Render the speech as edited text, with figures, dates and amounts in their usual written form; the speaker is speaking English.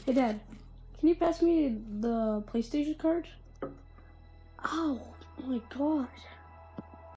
Hey, Dad, can you pass me the PlayStation card? Oh my god.